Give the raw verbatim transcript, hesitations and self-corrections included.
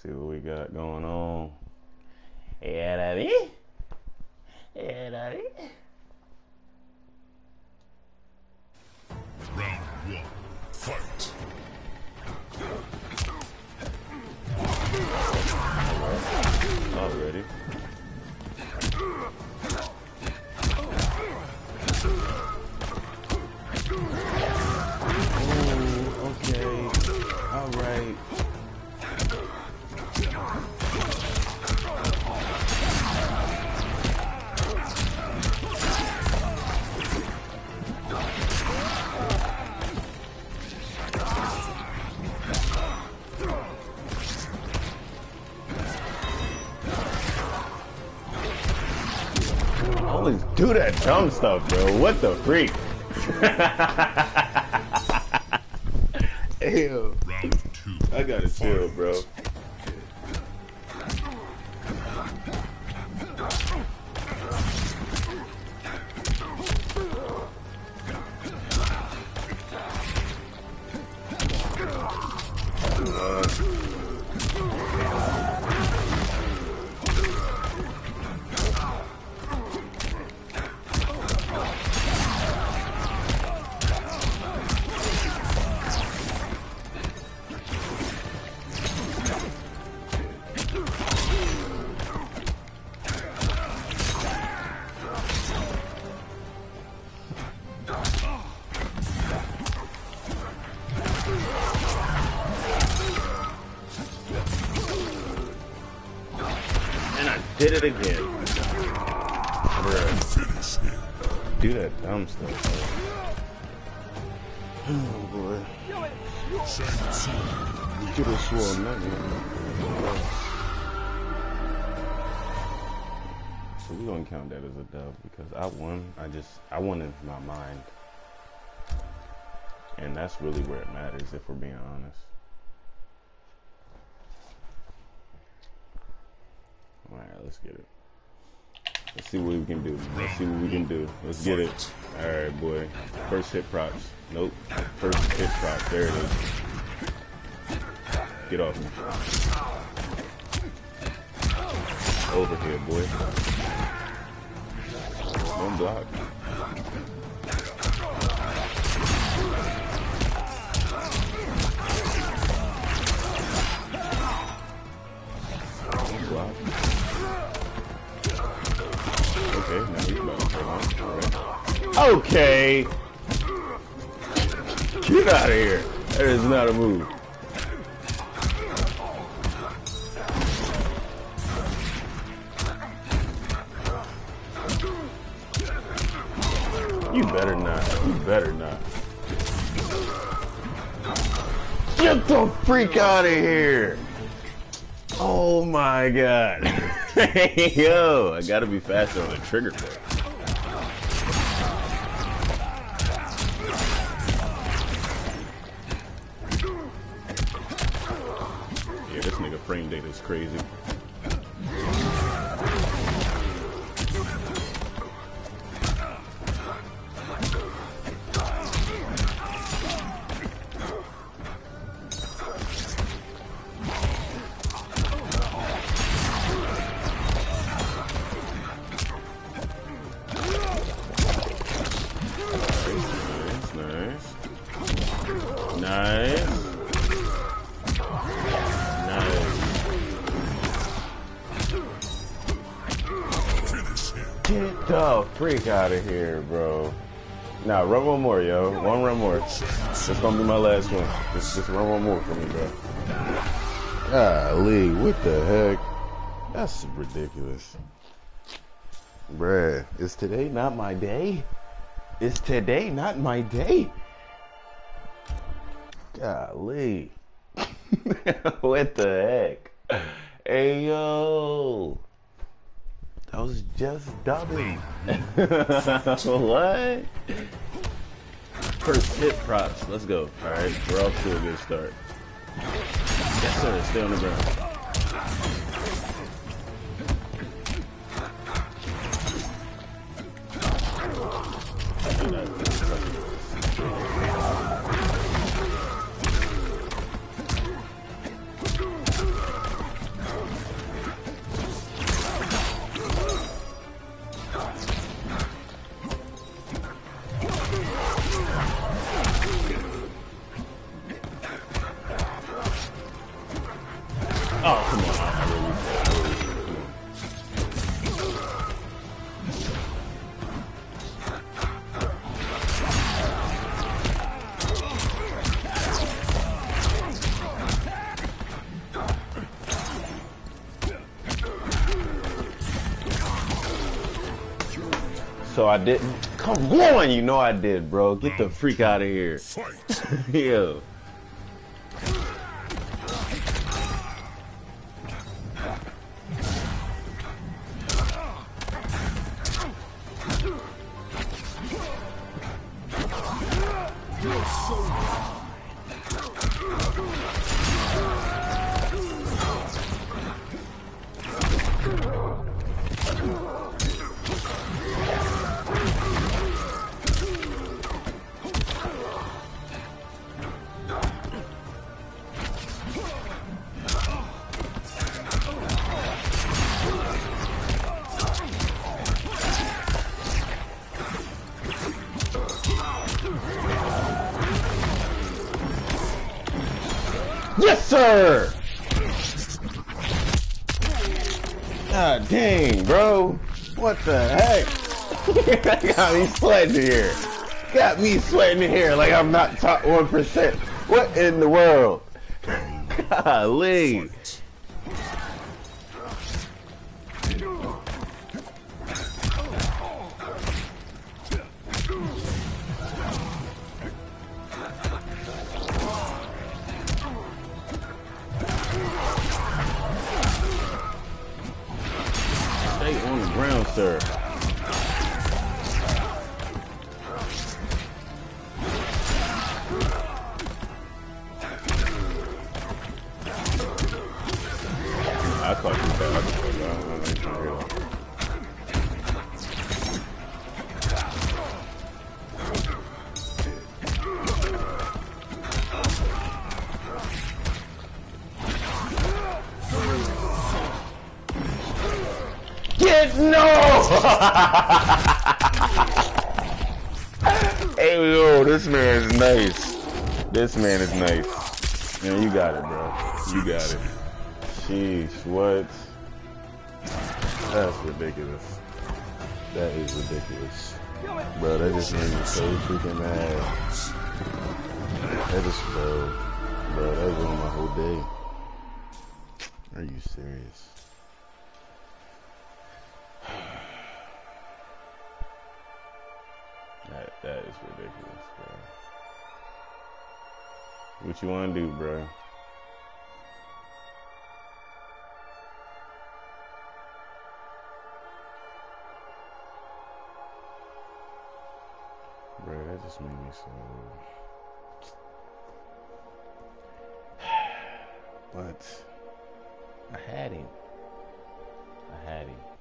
see what we got going on. Yeah, David. Yeah, David. Round one, fight. Already. Ooh, okay. All right. Always do that dumb stuff, bro. What the freak? Ew. Round two. I gotta chill, bro. Did it again. Bruh. Do that dumb stuff. Oh boy. Could have sworn nothing. So we're gonna count that as a dub because I won. I just I won in my mind. And that's really where it matters if we're being honest. Alright, let's get it. Let's see what we can do. Let's see what we can do. Let's get it. Alright, boy. First hit props. Nope. First hit props. There it is. Get off me. Over here, boy. One block. One block. Okay, now he's about to turn on. Alright. Okay! Get out of here! That is not a move. You better not. You better not. Get the freak out of here! Oh my god. Yo, I gotta be faster on the trigger play. Yeah, this nigga frame data is crazy. Nice. Nice. Get the freak out of here, bro. Nah, run one more, yo. One run more. This gonna be my last one. Just, just run one more for me, bro. Golly, what the heck? That's ridiculous. Bruh, is today not my day? Is today not my day? Golly. What the heck? Hey, yo. That was just dubbing. What? First hit props. Let's go. All right, we're off to a good start. Yes, sir. Stay on the ground. So I didn't. Come on, you know I did, bro. Get the freak out of here. Yo. Yes, sir! God dang, bro. What the heck? That got me sweating here. Got me sweating here like I'm not top one percent. What in the world? Golly. Stay on the ground, sir. I caught you back. I caught you back. Get no! Hey, yo, this man is nice. This man is nice. Man, you got it, bro. You got it. Sheesh, what? That's ridiculous. That is ridiculous. Bro, that just made me so freaking mad. That just, bro, bro, that ruined my whole day. Are you serious? That, that is ridiculous, bro. What you want to do, bro? Bro, that just made me so... But I had him. I had him.